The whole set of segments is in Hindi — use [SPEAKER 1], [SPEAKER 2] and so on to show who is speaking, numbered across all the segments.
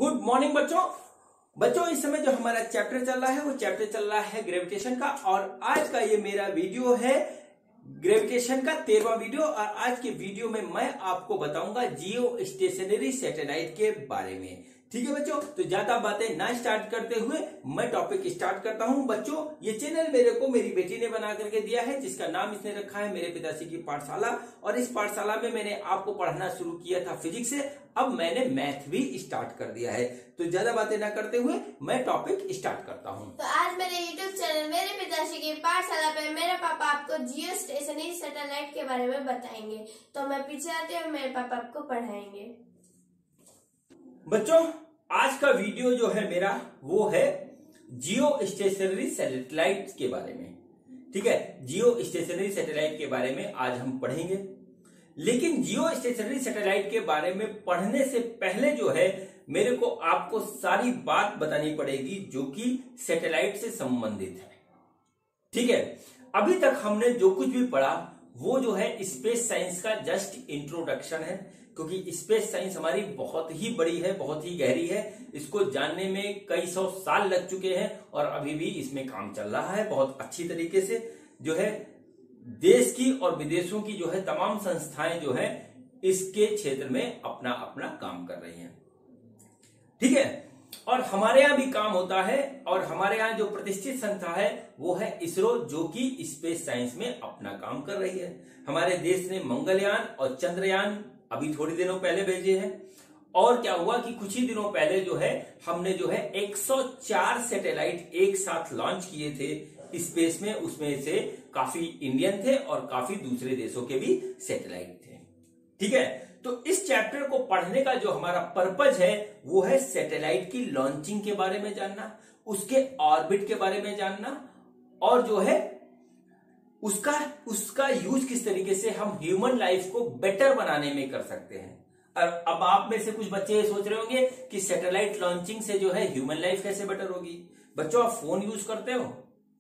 [SPEAKER 1] गुड मॉर्निंग बच्चों। बच्चों इस समय जो हमारा चैप्टर चल रहा है वो चैप्टर चल रहा है ग्रेविटेशन का, और आज का ये मेरा वीडियो है ग्रेविटेशन का 13वां वीडियो। और आज के वीडियो में मैं आपको बताऊंगा जियो स्टेशनरी सैटेलाइट के बारे में। ठीक है बच्चों, तो ज्यादा बातें ना स्टार्ट करते हुए मैं टॉपिक स्टार्ट करता हूं। बच्चों ये चैनल मेरे को मेरी बेटी ने बना करके दिया है, जिसका नाम इसने रखा है मेरे पिताश्री की पाठशाला। और इस पाठशाला में मैंने आपको पढ़ाना शुरू किया था फिजिक्स से, अब मैंने मैथ भी स्टार्ट कर दिया है। तो ज्यादा बातें ना करते हुए मैं टॉपिक स्टार्ट करता हूँ।
[SPEAKER 2] तो आज मेरे यूट्यूब चैनल मेरे पिताश्री की पाठशाला पे मेरे पापा आपको जियो स्टेशनरी सैटेलाइट के बारे में बताएंगे। तो मैं पीछे आती हूँ, मेरे पापा आपको पढ़ाएंगे।
[SPEAKER 1] बच्चों आज का वीडियो जो है मेरा वो है जियो स्टेशनरी सैटेलाइट के बारे में। ठीक है, जियो स्टेशनरी सैटेलाइट के बारे में आज हम पढ़ेंगे। लेकिन जियो स्टेशनरी सैटेलाइट के बारे में पढ़ने से पहले जो है मेरे को आपको सारी बात बतानी पड़ेगी जो कि सैटेलाइट से संबंधित है। ठीक है, अभी तक हमने जो कुछ भी पढ़ा वो जो है स्पेस साइंस का जस्ट इंट्रोडक्शन है, क्योंकि स्पेस साइंस हमारी बहुत ही बड़ी है, बहुत ही गहरी है। इसको जानने में कई सौ साल लग चुके हैं और अभी भी इसमें काम चल रहा है बहुत अच्छी तरीके से। जो है देश की और विदेशों की जो है तमाम संस्थाएं जो है इसके क्षेत्र में अपना अपना काम कर रही हैं। ठीक है, और हमारे यहाँ भी काम होता है, और हमारे यहाँ जो प्रतिष्ठित संस्था है वो है इसरो, जो कि स्पेस साइंस में अपना काम कर रही है। हमारे देश ने मंगलयान और चंद्रयान अभी थोड़ी दिनों पहले भेजे हैं। और क्या हुआ कि कुछ ही दिनों पहले जो है हमने जो है 104 सैटेलाइट एक साथ लॉन्च किए थे स्पेस में। उसमें से काफी इंडियन थे और काफी दूसरे देशों के भी सैटेलाइट थे। ठीक है, तो इस चैप्टर को पढ़ने का जो हमारा पर्पज है वो है सैटेलाइट की लॉन्चिंग के बारे में जानना, उसके ऑर्बिट के बारे में जानना, और जो है उसका यूज किस तरीके से हम ह्यूमन लाइफ को बेटर बनाने में कर सकते हैं। और अब आप में से कुछ बच्चे ये सोच रहे होंगे कि सैटेलाइट लॉन्चिंग से जो है ह्यूमन लाइफ कैसे बेटर होगी। बच्चों आप फोन यूज करते हो,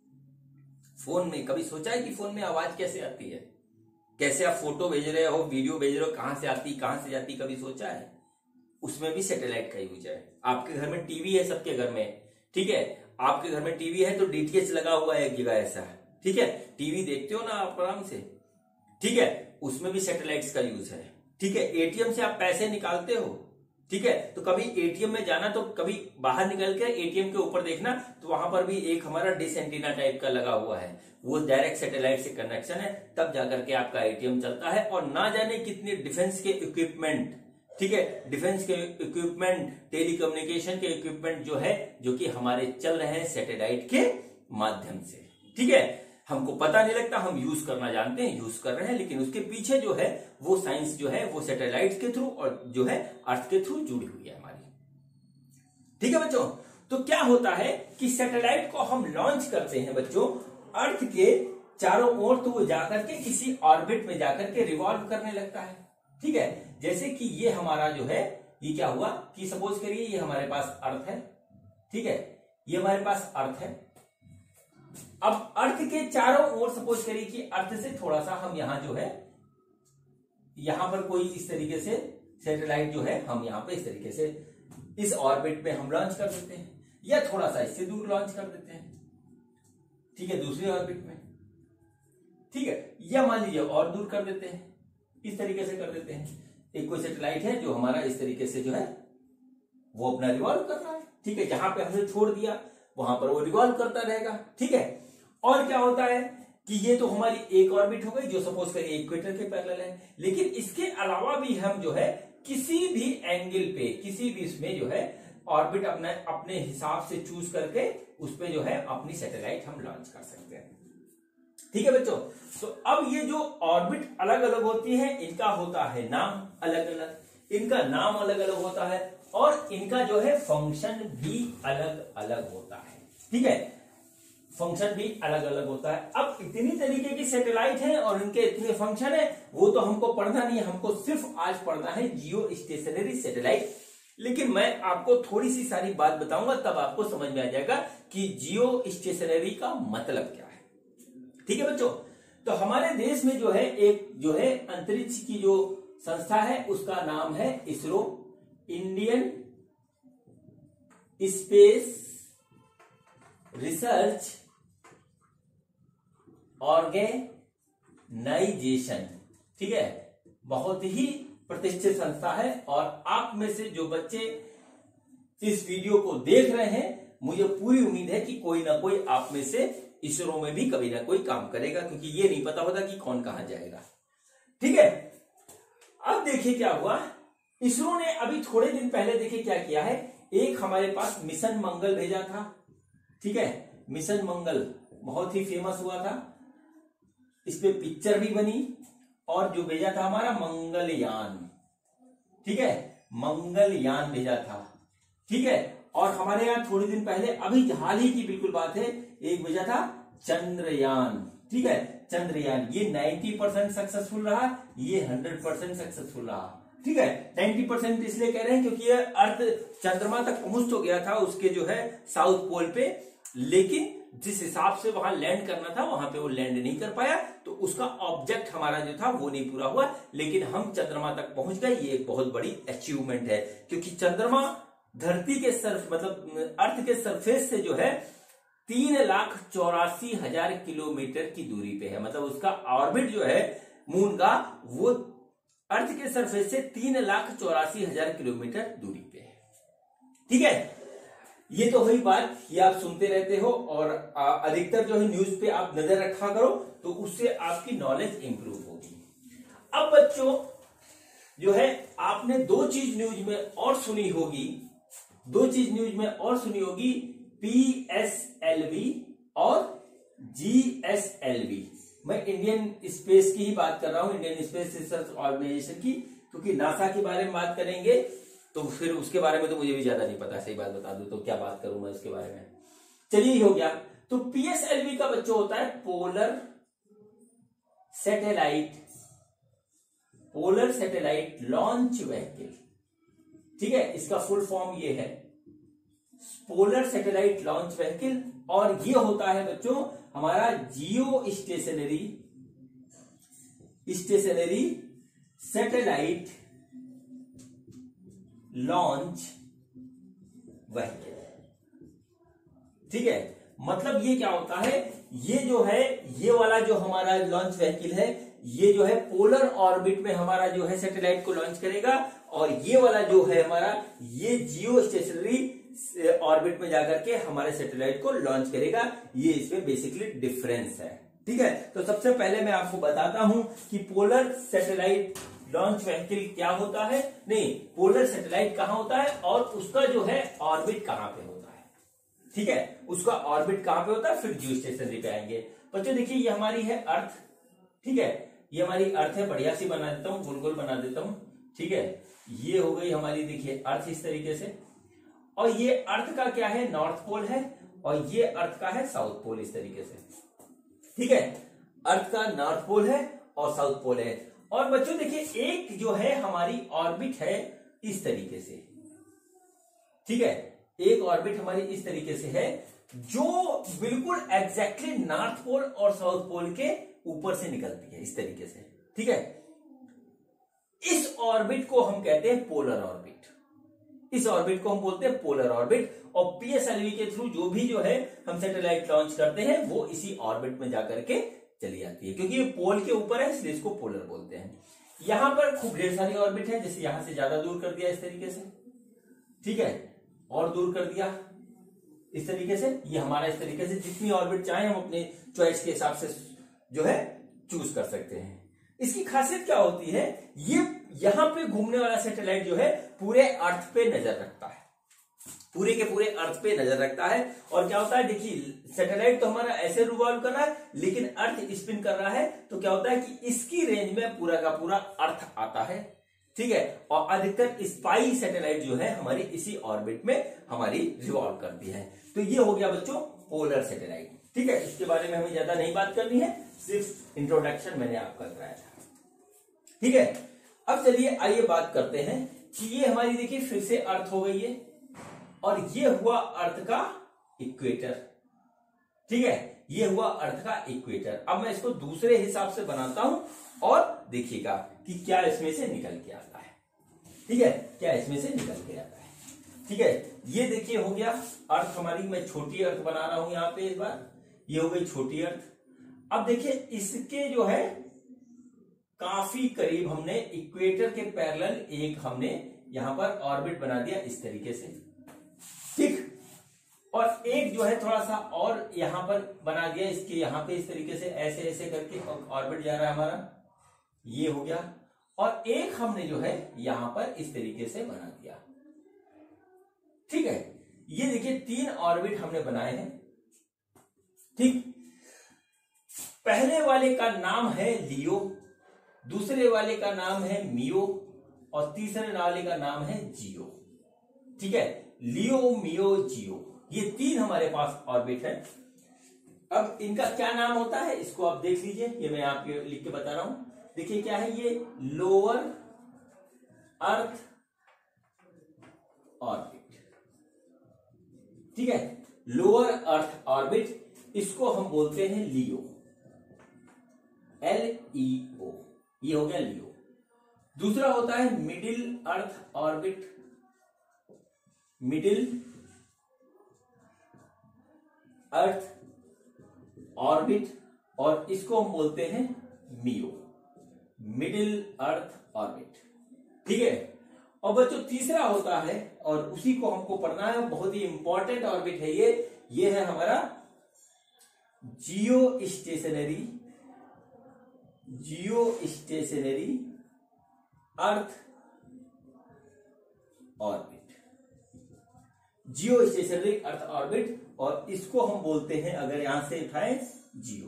[SPEAKER 1] फोन में कभी सोचा है कि फोन में आवाज कैसे आती है, कैसे आप फोटो भेज रहे हो, वीडियो भेज रहे हो, कहां से आती कहां से जाती, कभी सोचा है? उसमें भी सैटेलाइट का यूज है। आपके घर में टीवी है, सबके घर में। ठीक है, आपके घर में टीवी है तो डीटीएच लगा हुआ है एक जगह ऐसा। ठीक है, टीवी देखते हो ना आप आराम से। ठीक है, उसमें भी सैटेलाइट्स का यूज है। ठीक है, एटीएम से आप पैसे निकालते हो। ठीक है, तो कभी एटीएम में जाना तो कभी बाहर निकल के एटीएम के ऊपर देखना, तो वहां पर भी एक हमारा डिश एंटीना टाइप का लगा हुआ है, वो डायरेक्ट सैटेलाइट से कनेक्शन है, तब जाकर के आपका एटीएम चलता है। और ना जाने कितने डिफेंस के इक्विपमेंट, ठीक है, डिफेंस के इक्विपमेंट, टेलीकम्युनिकेशन के इक्विपमेंट जो है जो कि हमारे चल रहे हैं सैटेलाइट के माध्यम से। ठीक है, हमको पता नहीं लगता, हम यूज करना जानते हैं, यूज कर रहे हैं, लेकिन उसके पीछे जो है वो साइंस जो है वो सैटेलाइट के थ्रू और जो है अर्थ के थ्रू जुड़ी हुई है हमारी। ठीक है बच्चों, तो क्या होता है कि सैटेलाइट को हम लॉन्च करते हैं बच्चों अर्थ के चारों ओर, तो वो जाकर के किसी ऑर्बिट में जाकर के रिवॉल्व करने लगता है। ठीक है, जैसे कि ये हमारा जो है ये क्या हुआ कि सपोज करिए ये हमारे पास अर्थ है। ठीक है, ये हमारे पास अर्थ है। अब अर्थ के चारों ओर सपोज करिए कि अर्थ से थोड़ा सा हम यहां जो है यहां पर कोई इस तरीके से सैटेलाइट जो है हम यहां पे इस तरीके से इस ऑर्बिट पे हम लॉन्च कर देते हैं, या थोड़ा सा इससे दूर लॉन्च कर देते हैं। ठीक है, दूसरे ऑर्बिट में। ठीक है, या मान लीजिए और दूर कर देते हैं, इस तरीके से कर देते हैं। एक कोई सैटेलाइट है जो हमारा इस तरीके से जो है वो अपना रिवॉल्व कर रहा है। ठीक है, जहां पे हमने छोड़ दिया वहां पर वो रिवॉल्व करता रहेगा। ठीक है, और क्या होता है कि ये तो हमारी एक ऑर्बिट हो गई जो सपोज करिए इक्वेटर के पैरेलल है। लेकिन इसके अलावा भी हम जो है किसी भी एंगल पे, किसी भी इसमें जो है ऑर्बिट अपने हिसाब से चूज करके उस पे जो है अपनी सैटेलाइट हम लॉन्च कर सकते हैं। ठीक है बच्चों, तो अब ये जो ऑर्बिट अलग अलग होती है इनका होता है नाम अलग अलग, इनका नाम अलग अलग होता है, और इनका जो है फंक्शन भी अलग अलग होता है। ठीक है, फंक्शन भी अलग अलग होता है। अब इतनी तरीके की सैटेलाइट हैं और इनके इतने फंक्शन है, वो तो हमको पढ़ना नहीं है, हमको सिर्फ आज पढ़ना है जियो स्टेशनरी सैटेलाइट। लेकिन मैं आपको थोड़ी सी सारी बात बताऊंगा, तब आपको समझ में आ जाएगा कि जियो स्टेशनरी का मतलब क्या है। ठीक है बच्चों, तो हमारे देश में जो है एक जो है अंतरिक्ष की जो संस्था है उसका नाम है ISRO, Indian space research organisation, ठीक है, बहुत ही प्रतिष्ठित संस्था है। और आप में से जो बच्चे इस वीडियो को देख रहे हैं, मुझे पूरी उम्मीद है कि कोई ना कोई आप में से इसरो में भी कभी ना कोई काम करेगा, क्योंकि ये नहीं पता होता कि कौन कहां जाएगा। ठीक है, अब देखिए क्या हुआ। इसरो ने अभी थोड़े दिन पहले देखिए क्या किया है। एक हमारे पास मिशन मंगल भेजा था, ठीक है, मिशन मंगल बहुत ही फेमस हुआ था, इस पे पिक्चर भी बनी। और जो भेजा था हमारा मंगलयान, ठीक है, मंगलयान भेजा था, ठीक है। और हमारे यहां थोड़े दिन पहले, अभी हाल ही की बिल्कुल बात है, एक भेजा था चंद्रयान, ठीक है, चंद्रयान। ये 90% सक्सेसफुल रहा, ये 100% सक्सेसफुल रहा, ठीक है। 90% इसलिए कह रहे हैं क्योंकि ये अर्थ चंद्रमा तक पहुंच तो गया था उसके जो है साउथ पोल पे, लेकिन जिस हिसाब से वहां लैंड करना था वहां पे वो लैंड नहीं कर पाया, तो उसका ऑब्जेक्ट हमारा जो था वो नहीं पूरा हुआ। लेकिन हम चंद्रमा तक पहुंच गए, ये एक बहुत बड़ी अचीवमेंट है, क्योंकि चंद्रमा धरती के मतलब अर्थ के सरफेस से जो है 3,84,000 किलोमीटर की दूरी पे है। मतलब उसका ऑर्बिट जो है मून का, वो अर्थ के सरफेस से 3,84,000 किलोमीटर दूरी पे है, ठीक है। ये तो हुई बात, ये आप सुनते रहते हो और अधिकतर जो है न्यूज पे आप नजर रखा करो, तो उससे आपकी नॉलेज इंप्रूव होगी। अब बच्चों जो है आपने दो चीज न्यूज में और सुनी होगी, PSLV और GSLV। मैं इंडियन स्पेस की ही बात कर रहा हूं, इंडियन स्पेस रिसर्च ऑर्गेनाइजेशन की, क्योंकि नासा के बारे में बात करेंगे तो फिर उसके बारे में तो मुझे भी ज्यादा नहीं पता, सही बात बता दूं तो क्या बात करूं मैं उसके बारे में। चलिए हो गया। तो PSLV का बच्चों होता है पोलर सैटेलाइट लॉन्च व्हीकल, ठीक है। इसका फुल फॉर्म ये है पोलर सैटेलाइट लॉन्च व्हीकल। और ये होता है बच्चों हमारा geo stationary satellite launch vehicle, ठीक है। मतलब ये क्या होता है, ये जो है, ये वाला जो हमारा लॉन्च व्हीकल है, ये जो है पोलर ऑर्बिट में हमारा जो है सैटेलाइट को लॉन्च करेगा, और ये वाला जो है हमारा, ये जियो स्टेशनरी ऑर्बिट में जाकर के हमारे सैटेलाइट को लॉन्च करेगा। ये इसमें बेसिकली डिफरेंस है, ठीक है। तो सबसे पहले मैं आपको बताता हूं कि पोलर सैटेलाइट लॉन्च व्हीकल क्या होता है, नहीं, पोलर सैटेलाइट कहां होता है और उसका जो है ऑर्बिट कहां पे होता है, ठीक है, उसका ऑर्बिट कहां पे होता है, फिर जियो स्टेशनरी पे आएंगे। बच्चों देखिए ये हमारी है अर्थ, ठीक है, ये हमारी अर्थ है, बढ़िया सी बना देता हूं, गोल गोल बना देता हूं, ठीक है। ये हो गई हमारी, देखिए अर्थ इस तरीके से, और ये अर्थ का क्या है, नॉर्थ पोल है, और ये अर्थ का है साउथ पोल, इस तरीके से, ठीक है। अर्थ का नॉर्थ पोल है और साउथ पोल है। और बच्चों देखिए एक जो है हमारी ऑर्बिट है इस तरीके से, ठीक है, एक ऑर्बिट हमारी इस तरीके से है, जो बिल्कुल एग्जैक्टली नॉर्थ पोल और साउथ पोल के ऊपर से निकलती है, इस तरीके से, ठीक है। इस ऑर्बिट को हम कहते हैं पोलर ऑर्बिट, इस ऑर्बिट को हम बोलते हैं पोलर ऑर्बिट। और PSLV के थ्रू जो भी जो है हम सैटेलाइट लॉन्च करते हैं, वो इसी ऑर्बिट में जाकर के चली जाती है, क्योंकि ये पोल के ऊपर है, इसलिए इसको पोलर बोलते हैं। यहां पर खूब ढेर सारी ऑर्बिट है, जैसे यहां से ज्यादा दूर कर दिया इस तरीके से, ठीक है, और दूर कर दिया इस तरीके से, ये हमारा इस तरीके से, जितनी ऑर्बिट चाहे हम अपने चॉइस के हिसाब से जो है चूज कर सकते हैं। इसकी खासियत क्या होती है, ये यहां पे घूमने वाला सैटेलाइट जो है पूरे अर्थ पे नजर रखता है, पूरे के पूरे अर्थ पे नजर रखता है। और क्या होता है, देखिए सैटेलाइट तो हमारा ऐसे रिवॉल्व कर रहा है, लेकिन अर्थ स्पिन कर रहा है, तो क्या होता है कि इसकी रेंज में पूरा का पूरा अर्थ आता है, ठीक है। और अधिकतर स्पाई सैटेलाइट जो है हमारी इसी ऑर्बिट में हमारी रिवॉल्व करती है। तो ये हो गया बच्चों पोलर सैटेलाइट, ठीक है। इसके बारे में हमें ज्यादा नहीं बात करनी है, सिर्फ इंट्रोडक्शन मैंने आपका कराया था, ठीक है। अब चलिए आइए बात करते हैं कि ये हमारी देखिए फिर से अर्थ हो गई है, और ये हुआ अर्थ का इक्वेटर, ठीक है, ये हुआ अर्थ का इक्वेटर। अब मैं इसको दूसरे हिसाब से बनाता हूं और देखिएगा कि क्या इसमें से निकल के आता है, ठीक है, क्या इसमें से निकल के आता है। ठीक है, ये देखिए हो गया अर्थ हमारी, मैं छोटी अर्थ बना रहा हूं यहां पे इस बार, ये हो गई छोटी अर्थ। अब देखिए इसके जो है काफी करीब हमने इक्वेटर के पैरेलल एक हमने यहां पर ऑर्बिट बना दिया इस तरीके से, ठीक। और एक जो है थोड़ा सा और यहां पर बना दिया इसके यहां पे इस तरीके से, ऐसे ऐसे करके ऑर्बिट जा रहा है हमारा, ये हो गया। और एक हमने जो है यहां पर इस तरीके से बना दिया, ठीक है। ये देखिए 3 ऑर्बिट हमने बनाए हैं, ठीक। पहले वाले का नाम है लियो, दूसरे वाले का नाम है मियो, और तीसरे वाले का नाम है जियो, ठीक है। लियो, मियो, जियो, ये 3 हमारे पास ऑर्बिट है। अब इनका क्या नाम होता है इसको आप देख लीजिए, ये मैं आपको लिख के बता रहा हूं। देखिए क्या है, ये लोअर अर्थ ऑर्बिट, ठीक है। लोअर अर्थ ऑर्बिट, इसको हम बोलते हैं लियो, LEO, ये हो गया लियो। दूसरा होता है middle earth orbit, middle earth orbit, और इसको हम बोलते हैं मियो, मिडिल अर्थ ऑर्बिट, ठीक है। और बच्चों तीसरा होता है, और उसी को हमको पढ़ना है, बहुत ही इंपॉर्टेंट ऑर्बिट है ये है हमारा geo stationary, geo stationary earth orbit, geo stationary earth orbit, और इसको हम बोलते हैं, अगर यहां से उठाएं, जियो,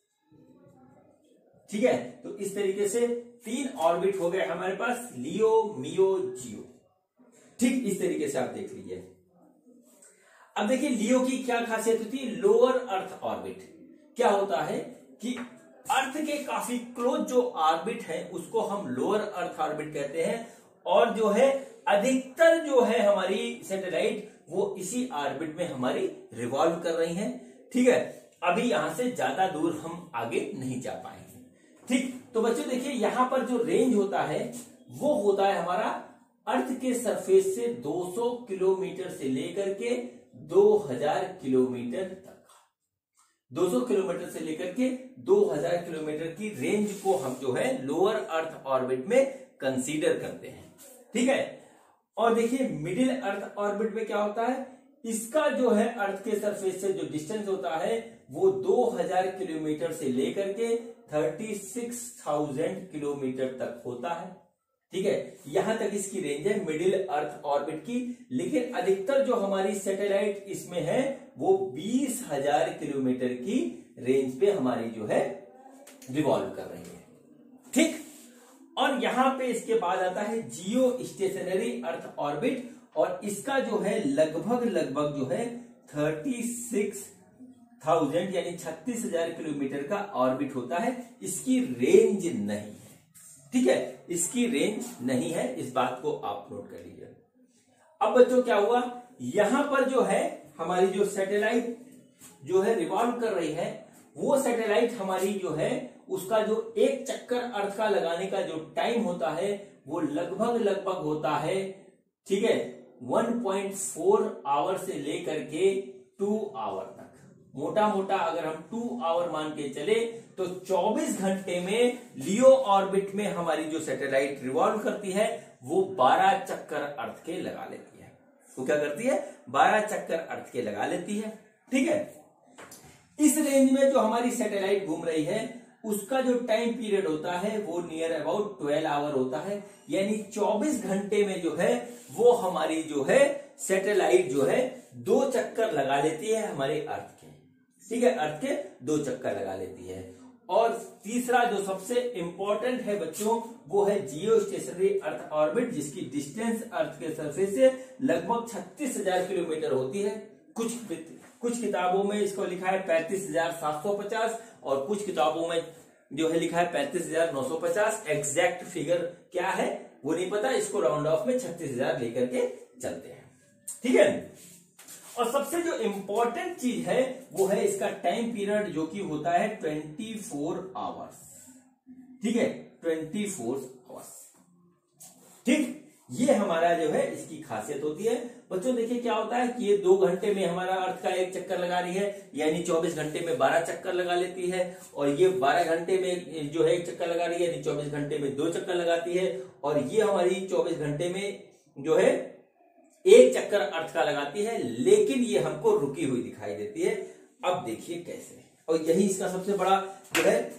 [SPEAKER 1] ठीक है। तो इस तरीके से 3 ऑर्बिट हो गए हमारे पास, लियो, मियो, जियो, ठीक। इस तरीके से आप देख लीजिए। अब देखिए लियो की क्या खासियत होती है, लोअर अर्थ ऑर्बिट। क्या होता है कि अर्थ के काफी क्लोज जो ऑर्बिट है उसको हम लोअर अर्थ ऑर्बिट कहते हैं, और जो है अधिकतर जो है हमारी सैटेलाइट वो इसी ऑर्बिट में हमारी रिवॉल्व कर रही हैं, ठीक है। अभी यहां से ज्यादा दूर हम आगे नहीं जा पाएंगे, ठीक। तो बच्चों देखिए यहां पर जो रेंज होता है वो होता है हमारा अर्थ के सरफेस से 200 किलोमीटर से लेकर के 2000 किलोमीटर तक, 200 किलोमीटर से लेकर के 2000 किलोमीटर की रेंज को हम जो है लोअर अर्थ ऑर्बिट में कंसीडर करते हैं, ठीक है। और देखिए मिडिल अर्थ ऑर्बिट में क्या होता है, इसका जो है अर्थ के सरफेस से जो डिस्टेंस होता है वो 2000 किलोमीटर से लेकर के 36,000 किलोमीटर तक होता है, ठीक है। यहां तक इसकी रेंज है मिडिल अर्थ ऑर्बिट की। लेकिन अधिकतर जो हमारी सैटेलाइट इसमें है वो 20,000 किलोमीटर की रेंज पे हमारी जो है रिवॉल्व कर रही है, ठीक। और यहां पे इसके बाद आता है जियो स्टेशनरी अर्थ ऑर्बिट, और इसका जो है लगभग जो है 36,000 यानी 36,000 किलोमीटर का ऑर्बिट होता है। इसकी रेंज नहीं है, ठीक है, इसकी रेंज नहीं है, इस बात को आप नोट कर लीजिए। अब बच्चों क्या हुआ, यहां पर जो है हमारी जो सैटेलाइट जो है रिवॉल्व कर रही है, वो सैटेलाइट हमारी जो है उसका जो एक चक्कर अर्थ का लगाने का जो टाइम होता है वो लगभग होता है, ठीक है, 1.4 आवर से लेकर के 2 आवर तक। मोटा अगर हम 2 आवर मान के चले तो 24 घंटे में लियो ऑर्बिट में हमारी जो सैटेलाइट रिवॉल्व करती है वो 12 चक्कर अर्थ के लगा लेती है। वो क्या करती है, 12 चक्कर अर्थ के लगा लेती है, ठीक है। इस रेंज में जो हमारी सैटेलाइट घूम रही है उसका जो टाइम पीरियड होता है वो नियर अबाउट 12 आवर होता है, यानी 24 घंटे में जो है वो हमारी जो है सैटेलाइट जो है 2 चक्कर लगा लेती है हमारे अर्थ के, ठीक है, अर्थ के 2 चक्कर लगा लेती है। और तीसरा जो सबसे इंपॉर्टेंट है बच्चों वो है जियो स्टेशनरी अर्थ ऑर्बिट, जिसकी डिस्टेंस अर्थ के सरफेस से लगभग 36,000 किलोमीटर होती है। कुछ किताबों में इसको लिखा है 35,750 और कुछ किताबों में जो है लिखा है 35,950। एग्जैक्ट फिगर क्या है वो नहीं पता, इसको राउंड ऑफ में 36,000 लेकर के चलते हैं, ठीक है। और सबसे जो इंपॉर्टेंट चीज है वो है इसका टाइम पीरियड, जो कि होता है 24 आवर्स, ठीक है, 24 आवर्स, ठीक। ये हमारा जो है इसकी खासियत होती है। बच्चों देखिए क्या होता है कि ये 2 घंटे में हमारा अर्थ का एक चक्कर लगा रही है, यानी 24 घंटे में 12 चक्कर लगा लेती है, और ये 12 घंटे में जो है एक चक्कर लगा रही है, यानी 24 घंटे में 2 चक्कर लगाती है, और ये हमारी 24 घंटे में जो है एक चक्कर अर्थ का लगाती है, लेकिन ये हमको रुकी हुई दिखाई देती है। अब देखिए कैसे, और यही इसका सबसे बड़ा जो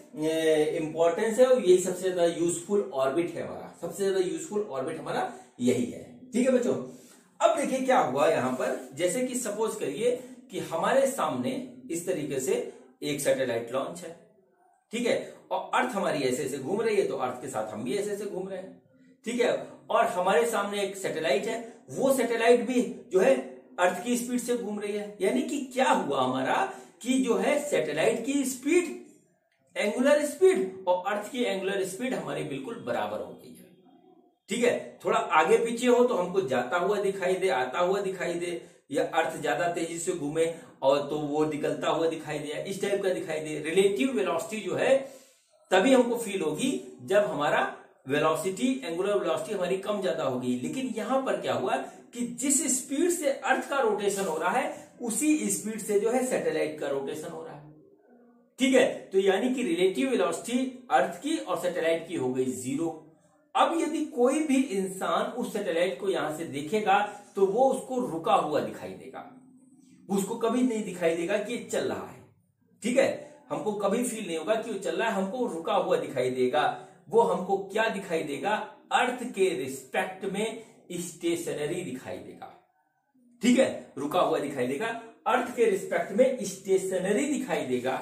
[SPEAKER 1] है इंपॉर्टेंस है, और यही सबसे ज्यादा यूजफुल ऑर्बिट है हमारा, सबसे ज्यादा यूजफुल ऑर्बिट हमारा यही है। ठीक है बच्चों, अब देखिए क्या हुआ यहां पर, जैसे कि सपोज करिए कि हमारे सामने इस तरीके से एक सैटेलाइट लॉन्च है, ठीक है, और अर्थ हमारी ऐसे ऐसे घूम रही है, तो अर्थ के साथ हम भी ऐसे ऐसे घूम रहे हैं, ठीक है, और हमारे सामने एक सैटेलाइट है, वो सैटेलाइट भी जो है अर्थ की स्पीड से घूम रही है। यानी कि क्या हुआ हमारा कि जो है सैटेलाइट की स्पीड, एंगुलर स्पीड और अर्थ की एंगुलर स्पीड हमारी बिल्कुल बराबर हो गई है। ठीक है, थोड़ा आगे पीछे हो तो हमको जाता हुआ दिखाई दे, आता हुआ दिखाई दे, या अर्थ ज्यादा तेजी से घूमे और तो वो निकलता हुआ दिखाई दे, इस टाइप का दिखाई दे। रिलेटिव वेलोसिटी जो है तभी हमको फील होगी जब हमारा वेलोसिटी, एंगुलर वेलोसिटी हमारी कम ज्यादा होगी। लेकिन यहां पर क्या हुआ कि जिस स्पीड से अर्थ का रोटेशन हो रहा है उसी स्पीड से जो है सैटेलाइट का रोटेशन हो रहा है। ठीक है, तो यानी कि रिलेटिव वेलोसिटी अर्थ की और सैटेलाइट की हो गई 0। अब यदि कोई भी इंसान उस सैटेलाइट को यहां से देखेगा तो वो उसको रुका हुआ दिखाई देगा, उसको कभी नहीं दिखाई देगा कि ये चल रहा है। ठीक है, हमको कभी फील नहीं होगा कि वो चल रहा है, हमको रुका हुआ दिखाई देगा। वो हमको क्या दिखाई देगा, अर्थ के रिस्पेक्ट में स्टेशनरी दिखाई देगा। ठीक है, रुका हुआ दिखाई देगा, अर्थ के रिस्पेक्ट में स्टेशनरी दिखाई देगा।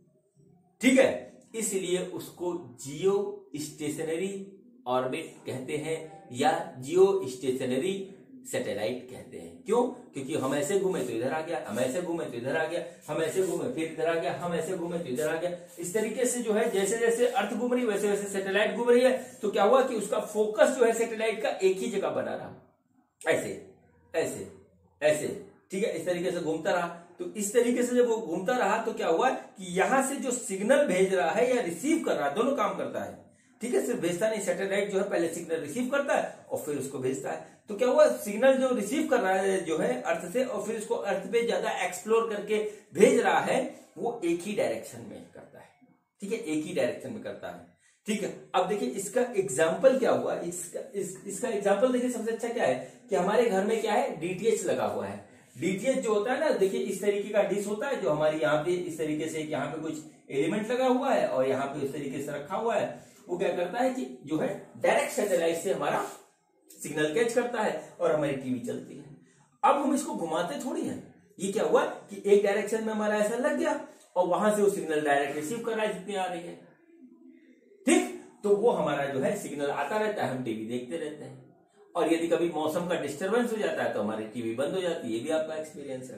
[SPEAKER 1] ठीक है, इसलिए उसको जियो स्टेशनरी ऑर्बिट कहते हैं या जियो स्टेशनरी सैटेलाइट कहते हैं। क्यों? क्योंकि हम ऐसे घूमे तो इधर आ गया, हम ऐसे घूमे तो इधर आ गया, हम ऐसे घूमे फिर इधर आ गया, हम ऐसे घूमे तो इधर आ गया। इस तरीके से जो है जैसे जैसे अर्थ घूम रही है वैसे वैसे सैटेलाइट घूम रही है। तो क्या हुआ कि उसका फोकस जो है सैटेलाइट का एक ही जगह बना रहा, ऐसे ऐसे ऐसे। ठीक है, इस तरीके से घूमता रहा। तो इस तरीके से जब वो घूमता रहा तो क्या हुआ कि यहां से जो सिग्नल भेज रहा है या रिसीव कर रहा है, दोनों काम करता है। ठीक है, सिर्फ भेजता नहीं, सैटेलाइट जो है पहले सिग्नल रिसीव करता है और फिर उसको भेजता है। तो क्या हुआ, सिग्नल जो रिसीव कर रहा है जो है अर्थ से, और फिर उसको अर्थ पे ज्यादा एक्सप्लोर करके भेज रहा है, वो एक ही डायरेक्शन में करता है। ठीक है, एक ही डायरेक्शन में करता है। ठीक है, अब देखिए इसका एग्जाम्पल क्या हुआ, इसका एग्जाम्पल देखिए सबसे अच्छा क्या है कि हमारे घर में क्या है, डीटीएच लगा हुआ है। डीटीएच जो होता है ना, देखिए इस तरीके का डिश होता है जो हमारी यहाँ पे इस तरीके से, यहाँ पे कुछ एलिमेंट लगा हुआ है और यहाँ पे इस तरीके से रखा हुआ है। वो क्या करता है कि जो है डायरेक्ट सैटेलाइट से हमारा सिग्नल कैच करता है और हमारी टीवी चलती है। अब हम इसको घुमाते थोड़ी हैं, ये क्या हुआ कि एक डायरेक्शन में हमारा ऐसा लग गया और वहां से वो सिग्नल डायरेक्ट रिसीव कर रहा है जितनी आ रही है। ठीक, तो वो हमारा जो है सिग्नल आता रहता है, हम टीवी देखते रहते हैं। और यदि कभी मौसम का डिस्टर्बेंस हो जाता है तो हमारी टीवी बंद हो जाती है। ये भी आपका एक्सपीरियंस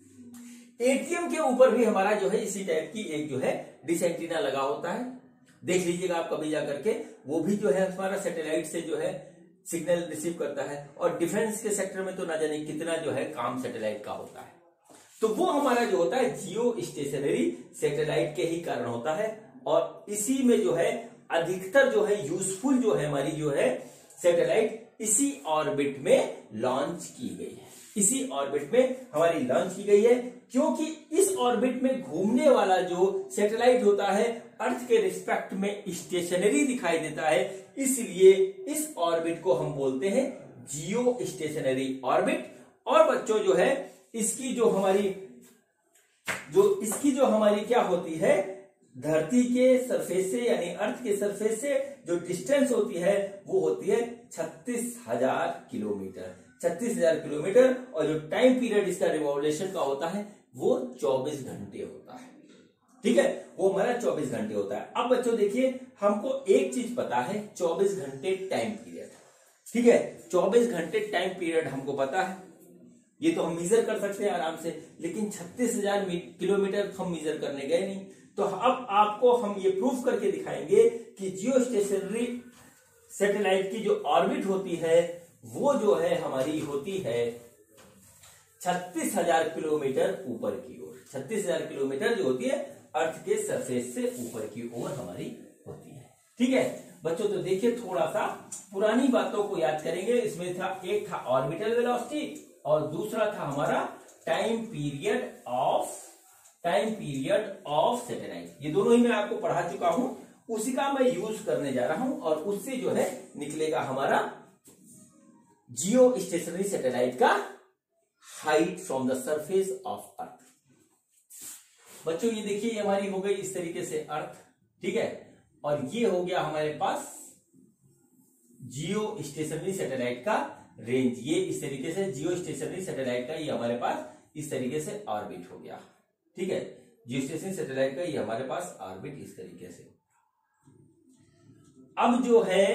[SPEAKER 1] है। एटीएम के ऊपर भी हमारा जो है इसी टाइप की एक जो है डिश एंटीना लगा होता है, देख लीजिएगा आप कभी जाकर के। वो भी जो है हमारा सैटेलाइट से जो है सिग्नल रिसीव करता है। और डिफेंस के सेक्टर में तो ना जाने कितना जो है काम सैटेलाइट का होता है। तो वो हमारा जो होता है जियो स्टेशनरी सैटेलाइट के ही कारण होता है। और इसी में जो है अधिकतर जो है यूजफुल जो है हमारी जो है सैटेलाइट इसी ऑर्बिट में लॉन्च की गई है। इसी ऑर्बिट में हमारी लॉन्च की गई है, क्योंकि इस ऑर्बिट में घूमने वाला जो सैटेलाइट होता है अर्थ के रिस्पेक्ट में स्टेशनरी दिखाई देता है। इसलिए इस ऑर्बिट को हम बोलते हैं जियो स्टेशनरी ऑर्बिट। और बच्चों जो है इसकी जो हमारी क्या होती है, धरती के सरफेस से यानी अर्थ के सरफेस से जो डिस्टेंस होती है वो होती है 36,000 किलोमीटर। 36,000 किलोमीटर। और जो टाइम पीरियड इसका रिवॉल्यूशन का होता है वो 24 घंटे होता है। ठीक है, वो हमारा 24 घंटे होता है। अब बच्चों देखिए, हमको एक चीज पता है, 24 घंटे टाइम पीरियड। ठीक है, 24 घंटे टाइम पीरियड हमको पता है, ये तो हम मेजर कर सकते हैं आराम से। लेकिन 36,000 किलोमीटर हम मेजर करने गए नहीं। तो अब आपको हम ये प्रूफ करके दिखाएंगे कि जियो स्टेशनरी सैटेलाइट की जो ऑर्बिट होती है वो जो है हमारी होती है 36,000 किलोमीटर ऊपर की ओर। 36,000 किलोमीटर जो होती है अर्थ के सरफेस से ऊपर की ओर हमारी होती है। ठीक है बच्चों, तो देखिए थोड़ा सा पुरानी बातों को याद करेंगे। इसमें था, एक था ऑर्बिटल वेलोसिटी और दूसरा था हमारा टाइम पीरियड ऑफ सैटेलाइट। ये दोनों ही मैं आपको पढ़ा चुका हूं, उसी का मैं यूज करने जा रहा हूं और उससे जो है निकलेगा हमारा जियो स्टेशनरी सैटेलाइट का height from the surface of earth. बच्चों ये देखिए, ये हमारी हो गई इस तरीके से अर्थ, ठीक है, और ये हो गया हमारे पास जियो स्टेशनरी सैटेलाइट का रेंज। ये इस तरीके से जियो स्टेशनरी सैटेलाइट का ये हमारे पास इस तरीके से ऑर्बिट हो गया, ठीक है। जियो स्टेशनरी सैटेलाइट का ये हमारे पास ऑर्बिट इस तरीके से। अब जो है,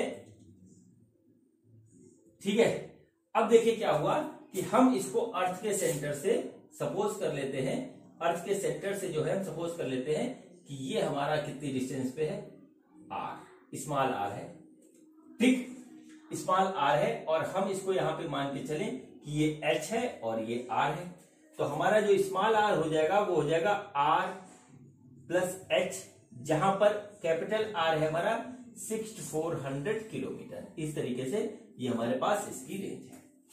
[SPEAKER 1] ठीक है, अब देखिए क्या हुआ कि हम इसको अर्थ के सेंटर से सपोज कर लेते हैं, अर्थ के सेंटर से जो है हम सपोज कर लेते हैं कि ये हमारा कितनी डिस्टेंस पे है, आर, स्मॉल आर है, ठीक, स्मॉल आर है, और हम इसको यहां पे मान के चलें कि ये एच है और ये आर है। तो हमारा जो स्मॉल आर हो जाएगा वो हो जाएगा आर प्लस एच, जहां पर कैपिटल आर है हमारा 6400 किलोमीटर। इस तरीके से ये हमारे पास इसकी रेंज है।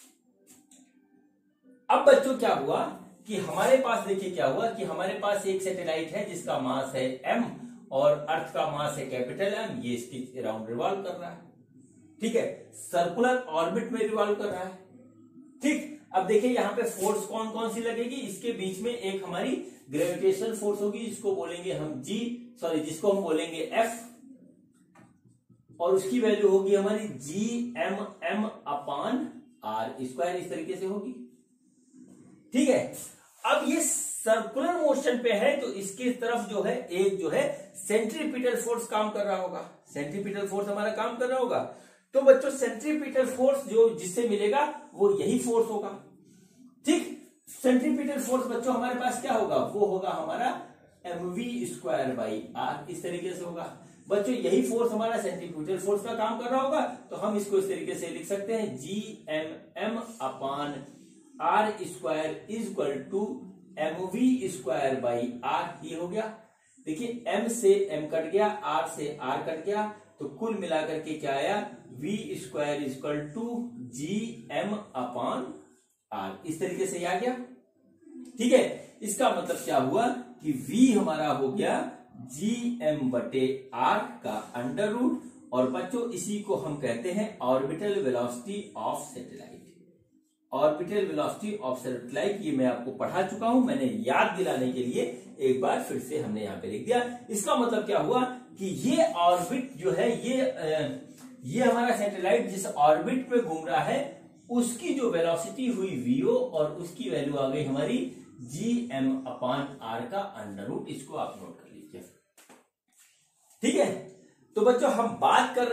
[SPEAKER 1] अब बच्चों क्या हुआ कि हमारे पास, देखिए क्या हुआ कि हमारे पास एक सैटेलाइट है जिसका मास है m और अर्थ का मास है कैपिटल M। ये इसके अराउंड रिवॉल्व कर रहा है, ठीक है, सर्कुलर ऑर्बिट में रिवॉल्व कर रहा है, ठीक। अब देखिए यहाँ पे फोर्स कौन कौन सी लगेगी, इसके बीच में एक हमारी ग्रेविटेशनल फोर्स होगी, जिसको बोलेंगे हम जिसको हम बोलेंगे F, और उसकी वैल्यू होगी हमारी GMM अपॉन R स्क्वायर, इस तरीके से होगी, ठीक है। अब ये सर्कुलर मोशन पे है तो इसकी तरफ जो है एक जो है सेंट्रीपिटल फोर्स काम कर रहा होगा, सेंट्रीपिटल फोर्स हमारा काम कर रहा होगा। तो बच्चों सेंट्रीपिटल फोर्स जो जिससे मिलेगा वो यही फोर्स होगा, ठीक। सेंट्रीपिटल फोर्स बच्चों हमारे पास क्या होगा, वो होगा हमारा mv स्क्वायर बाई आर, इस तरीके से होगा। बच्चों यही फोर्स हमारा सेंट्रीपिटल फोर्स का काम कर रहा होगा, तो हम इसको इस तरीके से लिख सकते हैं GMM upon R square is equal to mv square by R. ये हो गया, देखिए m से m कट गया, r से r कट गया, तो कुल मिलाकर के क्या आया, v square is equal to GM upon R, इस तरीके से आ गया, ठीक है। इसका मतलब क्या हुआ कि v हमारा हो गया GM बटे r का अंडर रूट, और बच्चों इसी को हम कहते हैं orbital velocity of satellite. Orbital velocity of satellite ये मैं आपको पढ़ा चुका हूं, मैंने याद दिलाने के लिए एक बार फिर से हमने यहां पे लिख दिया। इसका मतलब क्या हुआ कि ये ऑर्बिट जो है, ये हमारा सैटेलाइट जिस ऑर्बिट पे घूम रहा है उसकी जो वेलोसिटी हुई vo, और उसकी वैल्यू आ गई हमारी GM अपॉन r का अंडर रूट। इसको आप नोट कर लीजिए, ठीक है। तो बच्चों हम बात कर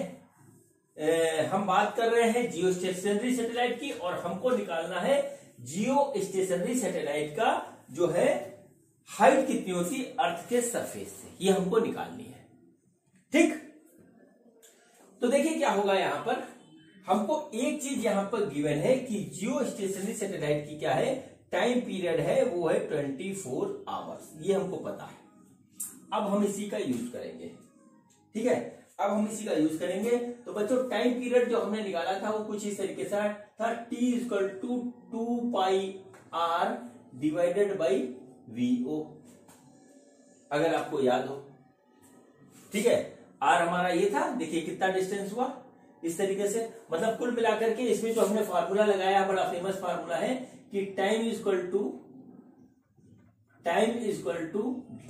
[SPEAKER 1] रहे हैं जियो स्टेशनरी सैटेलाइट की, और हमको निकालना है जियो स्टेशनरी सैटेलाइट का जो है हाइट कितनी होती अर्थ के सरफेस से, ये हमको निकालनी है, ठीक। तो देखिए क्या होगा, यहां पर हमको एक चीज यहां पर गिवन है कि जियो स्टेशनरी सैटेलाइट की क्या है, टाइम पीरियड है वो है 24 आवर्स, ये हमको पता है। अब हम इसी का यूज करेंगे, ठीक है, अब हम इसी का यूज करेंगे। तो बच्चों टाइम पीरियड जो हमने निकाला था वो कुछ इस तरीके से था, t equal to 2 pi r divided by vo, अगर आपको याद हो, ठीक है। r हमारा ये था, देखिए कितना डिस्टेंस हुआ, इस तरीके से, मतलब कुल मिलाकर के इसमें जो हमने फार्मूला लगाया, बड़ा फेमस फार्मूला है कि time equal to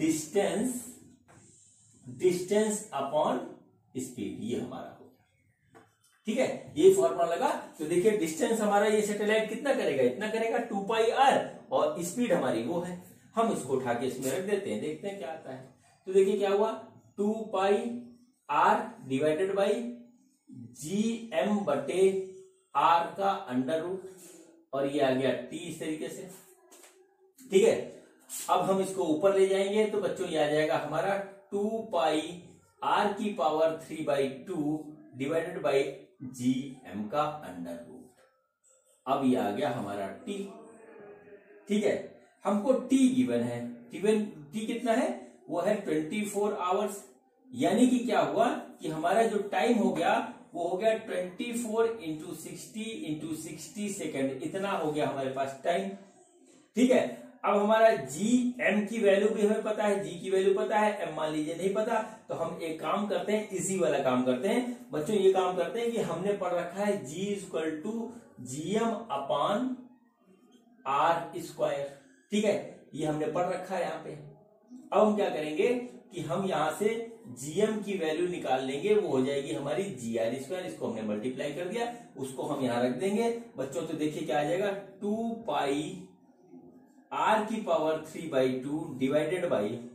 [SPEAKER 1] distance upon speed, ये हमारा हो गया, ठीक है। ये फॉर्मूला लगा, तो देखिए डिस्टेंस हमारा ये सैटेलाइट कितना करेगा, इतना करेगा 2 पाई r, और स्पीड हमारी वो है। हम इसको उठा के इसमें रख देते हैं, देखते हैं क्या आता है। तो देखिए क्या हुआ, 2 pi r divided by GM बटे r का अंडर रूट, और ये आ गया t, इस तरीके से, ठीक है। अब हम इसको ऊपर ले जाएंगे तो बच्चों ये आ जाएगा हमारा 2 पाई r की पावर 3/2 डिवाइडेड बाई GM का अंडर रूट। अब ये आ गया हमारा t, ठीक है। हमको t गिवन है, t कितना है, वो है 24 आवर्स, यानी कि क्या हुआ कि हमारा जो टाइम हो गया वो हो गया 24 इंटू 60 सेकेंड, इतना हो गया हमारे पास टाइम। ठीक है, अब हमारा जी एम की वैल्यू भी हमें पता है, जी की वैल्यू पता है, एम मान लीजिए नहीं पता, तो हम एक काम करते हैं, इजी वाला काम करते हैं बच्चों। ये काम करते हैं कि हमने पढ़ रखा है G equal to GM upon R square. ठीक है, ये हमने पढ़ रखा है यहाँ पे। अब हम क्या करेंगे कि हम यहां से जीएम की वैल्यू निकाल लेंगे, वो हो जाएगी हमारी जी आर स्क्वायर। इसको हमने मल्टीप्लाई कर दिया, उसको हम यहां रख देंगे बच्चों। तो देखिए क्या आ जाएगा, 2 पाई आर की पावर 3/2 डिवाइडेड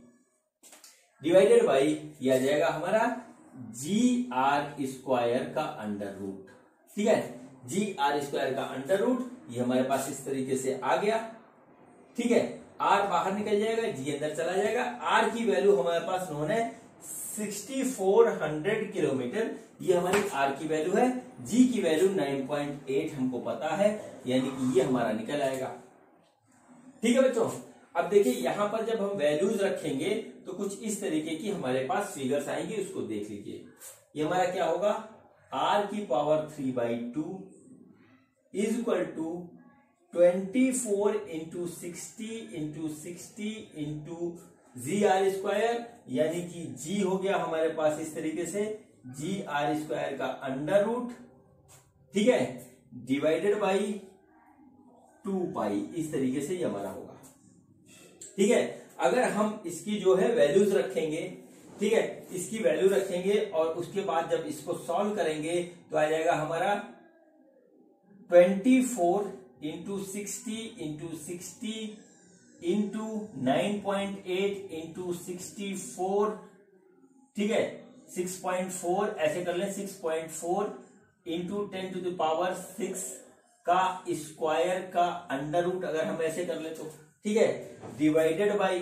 [SPEAKER 1] बाई ये आ जाएगा हमारा जी आर स्क्वायर का अंडर रूट। ठीक है, जी आर स्क्वायर का अंडर रूट, ये हमारे पास इस तरीके से आ गया। ठीक है, आर बाहर निकल जाएगा, जी अंदर चला जाएगा। आर की वैल्यू हमारे पास नोन है 6400 किलोमीटर, ये हमारी आर की वैल्यू है। जी की वैल्यू 9.8 हमको पता है, यानी कि ये हमारा निकल आएगा। ठीक है बच्चों, अब देखिए यहां पर जब हम वैल्यूज रखेंगे तो कुछ इस तरीके की हमारे पास फिगर्स आएंगे, उसको देख लीजिए। ये हमारा क्या होगा, आर की power 3/2 is equal to 24 into 60 into G R square, यानी कि जी हो गया हमारे पास इस तरीके से जी आर स्क्वायर का अंडर रूट। ठीक है, डिवाइडेड बाई 2 पाई, इस तरीके से ये हमारा होगा। ठीक है, अगर हम इसकी जो है वैल्यूज रखेंगे, ठीक है, इसकी वैल्यू रखेंगे और उसके बाद जब इसको सॉल्व करेंगे तो आ जाएगा हमारा 24 इंटू 60 इंटू 9.8 इंटू 64। ठीक है, 6.4 ऐसे कर लें, 6.4 इंटू 10 टू द पावर 6 का स्क्वायर का अंडर रूट, अगर हम ऐसे कर ले तो। ठीक है, डिवाइडेड बाई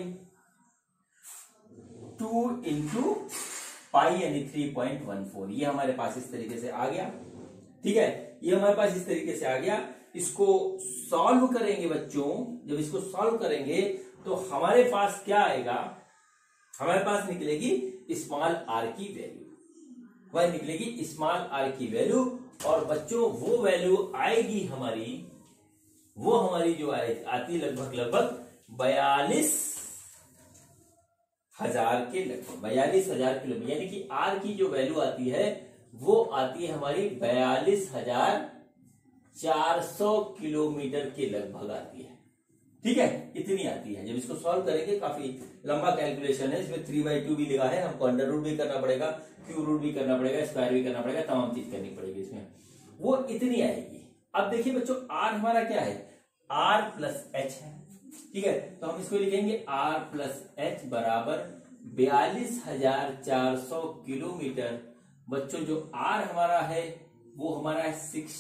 [SPEAKER 1] 2 इंटू पाई यानी 3.14, ये हमारे पास इस तरीके से आ गया। ठीक है, ये हमारे पास इस तरीके से आ गया। इसको सॉल्व करेंगे बच्चों, जब इसको सॉल्व करेंगे तो हमारे पास क्या आएगा, हमारे पास निकलेगी स्मॉल आर की वैल्यू, वह निकलेगी स्मॉल आर की वैल्यू। और बच्चों वो वैल्यू आएगी हमारी, वो हमारी जो आती लगभग 42,000 के लगभग 42,000 किलोमीटर, यानी कि आर की जो वैल्यू आती है वो आती है हमारी 42,400 किलोमीटर के लगभग आती है। ठीक है, इतनी आती है। जब इसको सॉल्व करेंगे, काफी लंबा कैलकुलेशन है, इसमें 3/2 भी लिखा है, हमको अंडर रूट भी करना पड़ेगा, क्यू रूट भी करना पड़ेगा, स्क्वायर भी करना पड़ेगा, तमाम चीज करनी पड़ेगी इसमें, वो इतनी आएगी। अब देखिए बच्चों, आर हमारा क्या है, आर प्लस एच है। ठीक है, तो हम इसको लिखेंगे आर प्लस एच बराबर 42,400 किलोमीटर। बच्चों जो आर हमारा है वो हमारा है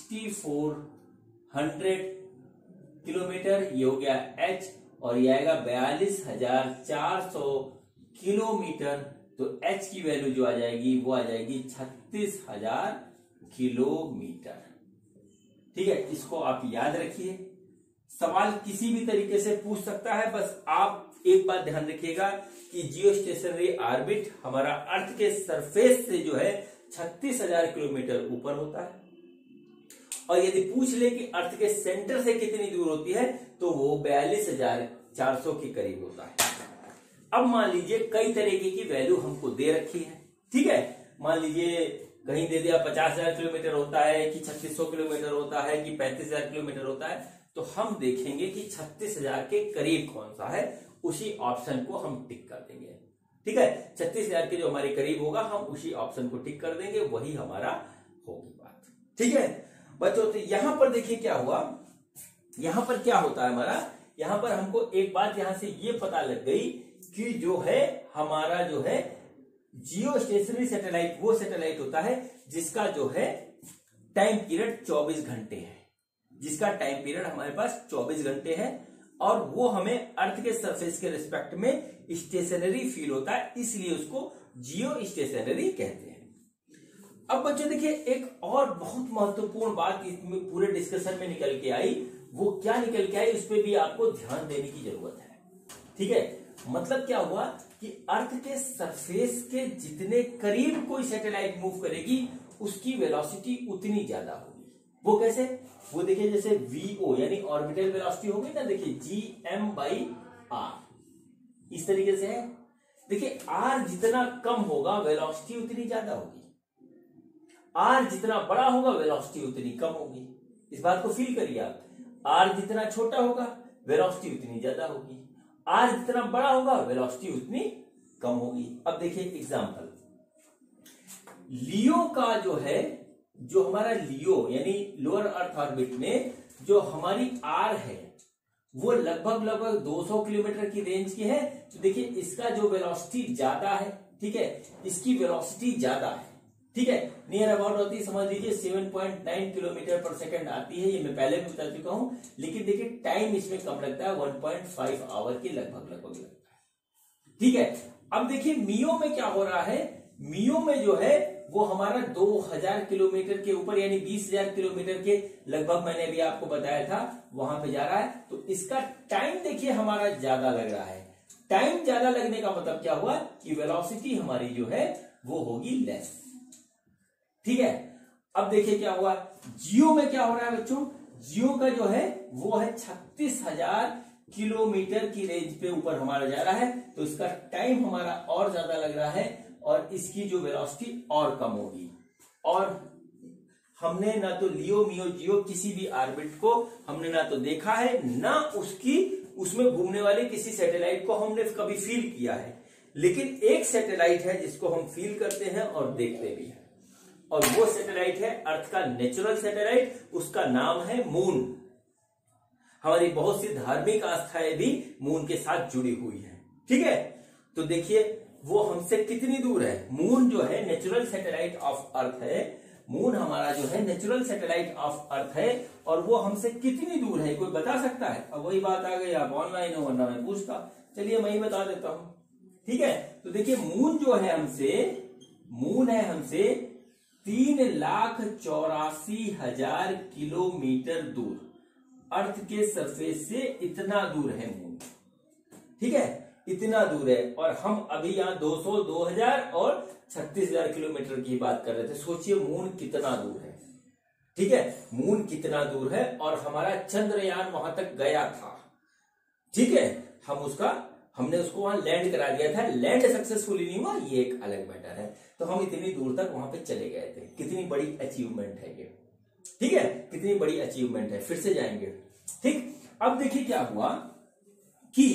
[SPEAKER 1] 6400 किलोमीटर, ये हो गया एच, और ये आएगा 42,400 किलोमीटर। तो एच की वैल्यू जो आ जाएगी वो आ जाएगी 36,000 किलोमीटर। ठीक है, इसको आप याद रखिए। सवाल किसी भी तरीके से पूछ सकता है, बस आप एक बात ध्यान रखिएगा कि जियो स्टेशनरी ऑर्बिट हमारा अर्थ के सरफेस से जो है 36,000 किलोमीटर ऊपर होता है, और यदि पूछ ले कि अर्थ के सेंटर से कितनी दूर होती है तो वो 42,400 के करीब होता है। अब मान लीजिए कई तरीके की वैल्यू हमको दे रखी है। ठीक है, मान लीजिए कहीं दे दिया 50,000 किलोमीटर होता है, कि 3600 किलोमीटर होता है, कि 35,000 किलोमीटर होता है, तो हम देखेंगे कि 36,000 के करीब कौन सा है, उसी ऑप्शन को हम टिक कर देंगे। ठीक है, 36,000 के जो हमारे करीब होगा हम उसी ऑप्शन को टिक कर देंगे, वही हमारा होगी बात। ठीक है बच्चों, तो यहां पर देखिए क्या हुआ, यहां पर क्या होता है हमारा, यहां पर हमको एक बात यहां से ये पता लग गई कि जो है हमारा जो है जियो स्टेशनरी सैटेलाइट वो सैटेलाइट होता है जिसका जो है टाइम पीरियड 24 घंटे है, जिसका टाइम पीरियड हमारे पास 24 घंटे है, और वो हमें अर्थ के सरफेस के रिस्पेक्ट में स्टेशनरी फील होता है, इसलिए उसको जियो स्टेशनरी कहते हैं। अब बच्चों देखिए, एक और बहुत महत्वपूर्ण बात इसमें पूरे डिस्कशन में निकल के आई, वो क्या निकल के आई उस पर भी आपको ध्यान देने की जरूरत है। ठीक है, मतलब क्या हुआ कि अर्थ के सरफेस के जितने करीब कोई सैटेलाइट मूव करेगी उसकी वेलोसिटी उतनी ज्यादा होगी। वो कैसे? वो देखिए जैसे वीओ यानी ऑर्बिटल वेलोसिटी होगी ना, देखिए gm/r, इस तरीके से है। देखिए r जितना कम होगा वेलोसिटी उतनी ज्यादा होगी, r जितना बड़ा होगा वेलोसिटी उतनी कम होगी। इस बात को फील करिए आप, r जितना छोटा होगा वेलोसिटी उतनी ज्यादा होगी, r जितना बड़ा होगा वेलोसिटी उतनी कम होगी। अब देखिए एग्जांपल, लियो का जो है, जो हमारा लियो यानी लोअर अर्थ ऑर्बिट में जो हमारी आर है वो लगभग 200 किलोमीटर की रेंज की है। तो देखिए इसका जो वेलोसिटी ज्यादा है, ठीक है, इसकी वेलोसिटी ज्यादा है, ठीक है, नियर अबाउट होती है समझ लीजिए 7.9 किलोमीटर पर सेकंड आती है, ये मैं पहले भी बता चुका हूं। लेकिन देखिए टाइम इसमें कम लगता है, 1.5 आवर के लगभग लगता है, ठीक है। अब देखिए मियो में क्या हो रहा है, मियो में जो है वो हमारा 2000 किलोमीटर के ऊपर यानी 20,000 किलोमीटर के लगभग, मैंने अभी आपको बताया था, वहां पे जा रहा है। तो इसका टाइम देखिए हमारा ज्यादा लग रहा है। टाइम ज्यादा लगने का मतलब क्या हुआ कि वेलोसिटी हमारी जो है वो होगी लेस, ठीक है। अब देखिए क्या हुआ, जियो में क्या हो रहा है बच्चों, जियो का जो है वो है 36,000 किलोमीटर की रेंज पे ऊपर हमारा जा रहा है। तो इसका टाइम हमारा और ज्यादा लग रहा है और इसकी जो वेलोसिटी और कम होगी। और हमने ना तो लियो, मियो, जियो किसी भी ऑर्बिट को हमने ना तो देखा है, ना उसमें घूमने वाले किसी सैटेलाइट को हमने कभी फील किया है। लेकिन एक सैटेलाइट है जिसको हम फील करते हैं और देखते भी हैं, और वो सैटेलाइट है अर्थ का नेचुरल सैटेलाइट, उसका नाम है मून। हमारी बहुत सी धार्मिक आस्थाएं भी मून के साथ जुड़ी हुई है, ठीक है। तो देखिए वो हमसे कितनी दूर है, मून जो है नेचुरल सैटेलाइट ऑफ अर्थ है, मून हमारा जो है नेचुरल सैटेलाइट ऑफ अर्थ है, और वो हमसे कितनी दूर है कोई बता सकता है? अब वही बात आ गई, आप ऑनलाइन हो वरना मैं पूछता, चलिए मैं ही बता देता हूं, ठीक है। तो देखिए मून जो है मून है हमसे 3,84,000 किलोमीटर दूर, अर्थ के सरफेस से इतना दूर है मून, ठीक है, इतना दूर है। और हम अभी यहाँ 200, 2000 और 36,000 किलोमीटर की बात कर रहे थे। सोचिए मून कितना दूर है, ठीक है, मून कितना दूर है। और हमारा चंद्रयान वहां तक गया था, ठीक है, हमने उसको वहां लैंड करा दिया था। लैंड सक्सेसफुली नहीं हुआ, ये एक अलग मैटर है। तो हम इतनी दूर तक वहां पे चले गए थे, कितनी बड़ी अचीवमेंट है ये, ठीक है, कितनी बड़ी अचीवमेंट है। फिर से जाएंगे, ठीक। अब देखिए क्या हुआ कि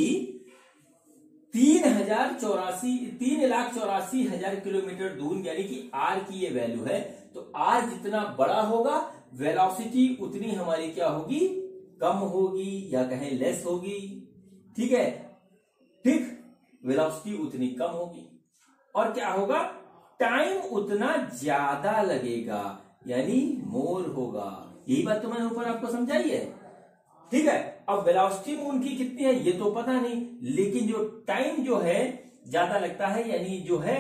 [SPEAKER 1] 3,84,000 किलोमीटर दूर यानी कि आर की ये वैल्यू है। तो आर जितना बड़ा होगा वेलोसिटी उतनी हमारी क्या होगी, कम होगी, या कहें लेस होगी, ठीक है, ठीक, वेलोसिटी उतनी कम होगी। और क्या होगा, टाइम उतना ज्यादा लगेगा यानी मोर होगा। यही बात तो मैंने ऊपर आपको समझाई है, ठीक है। अब वेलोसिटी मून की कितनी है ये तो पता नहीं, लेकिन जो टाइम जो है ज्यादा लगता है, यानी जो है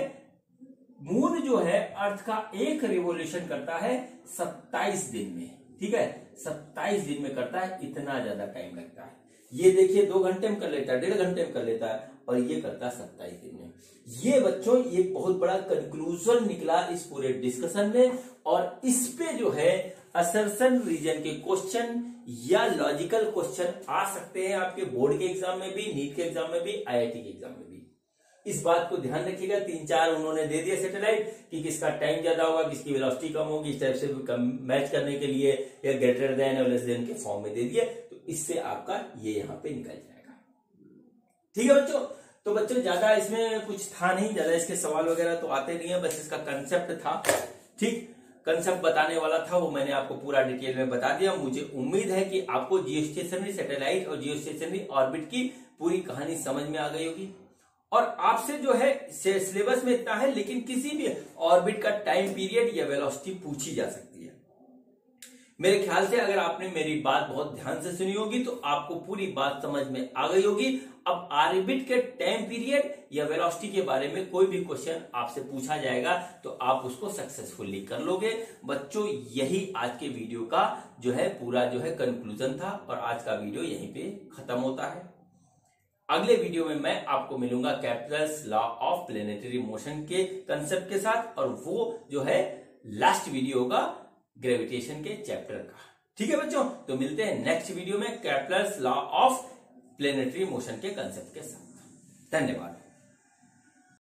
[SPEAKER 1] मून जो है अर्थ का एक रिवोल्यूशन करता है 27 दिन में, ठीक है, 27 दिन में करता है, इतना ज्यादा टाइम लगता है। ये देखिए 2 घंटे में कर लेता है, 1.5 घंटे में कर लेता है, और ये करता है 27 दिन में। ये बच्चों ये बहुत बड़ा कंक्लूजन निकला इस पूरे डिस्कशन में। और इस पे जो है असर्शन रीजन के क्वेश्चन या लॉजिकल क्वेश्चन आ सकते हैं आपके बोर्ड के एग्जाम में भी, नीट के एग्जाम में भी, आईआईटी के एग्जाम में भी। इस बात को ध्यान रखिएगा। 3-4 उन्होंने दे दिया सैटेलाइट कि किसका टाइम ज्यादा होगा, किसकी वेलोसिटी कम होगी, इस टाइप से मैच करने के लिए, या ग्रेटर देन और लेस देन के फॉर्म में दे दिए। तो इससे आपका ये यहां पे निकल जाएगा, ठीक है बच्चों। तो बच्चों ज्यादा इसमें कुछ था नहीं, ज्यादा इसके सवाल वगैरह तो आते नहीं है, बस इसका कंसेप्ट था, ठीक, कंसेप्ट बताने वाला था, वो मैंने आपको पूरा डिटेल में बता दिया। मुझे उम्मीद है कि आपको जियोस्टेशनरी सैटेलाइट और जियोस्टेशनरी ऑर्बिट की पूरी कहानी समझ में आ गई होगी। और आपसे जो है सिलेबस में इतना है, लेकिन किसी भी ऑर्बिट का टाइम पीरियड या वेलोसिटी पूछी जा सकती है। मेरे ख्याल से अगर आपने मेरी बात बहुत ध्यान से सुनी होगी तो आपको पूरी बात समझ में आ गई होगी। अब ऑर्बिट के टाइम पीरियड या वेलोसिटी के बारे में कोई भी क्वेश्चन आपसे पूछा जाएगा तो आप उसको सक्सेसफुली कर लोगे। बच्चों यही आज के वीडियो का जो है पूरा जो है कंक्लूजन था, और आज का वीडियो यहीं पे खत्म होता है। अगले वीडियो में मैं आपको मिलूंगा Kepler's law of planetary motion के कंसेप्ट के साथ, और वो जो है लास्ट वीडियो होगा ग्रेविटेशन के चैप्टर का। ठीक है बच्चों, तो मिलते हैं नेक्स्ट वीडियो में Kepler's law of planetary motion के कंसेप्ट के साथ। धन्यवाद।